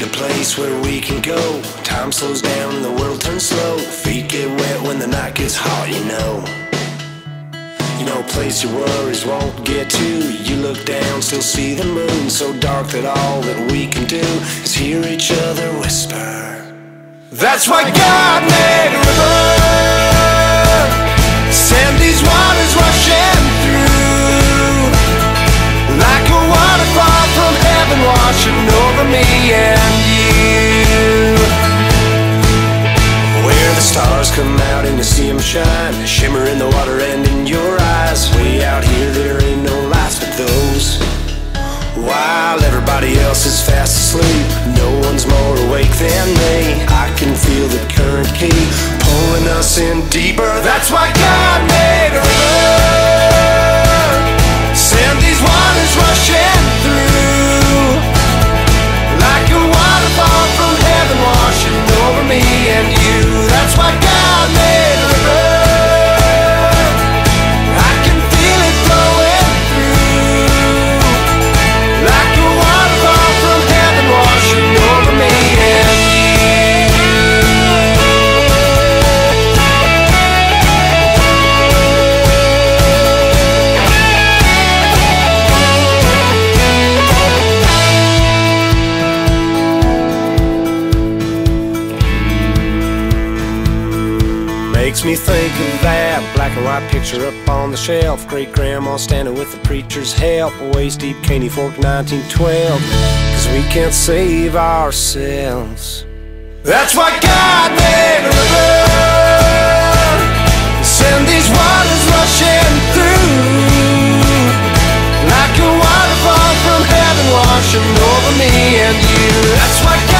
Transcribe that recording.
need a place where we can go. Time slows down and the world turns slow. Feet get wet when the night gets hot, you know. You know, a place your worries won't get to. You look down, still see the moon, so dark that all that we can do is hear each other whisper. That's why God made a river, send these waters rushing through, like a waterfall from heaven washing over me and you. Where the stars come out and you see them shine, shimmer in the water and in your eyes. Way out here there ain't no lights but those. While everybody else is fast asleep, no one's more awake than me. I can feel the current key pulling us in deeper. That's why God made a river, send these waters rushing through, like a waterfall from heaven washing over me and you. That's why God made a river, I can feel it flowing through, like a waterfall from heaven washing over me and you. Makes me think of that black and white picture up on the shelf. Great grandma standing with the preacher's help, waist deep, Caney Fork, 1912. Cause we can't save ourselves. That's why God made a river, send these waters rushing through, like a waterfall from heaven washing over me and you. That's why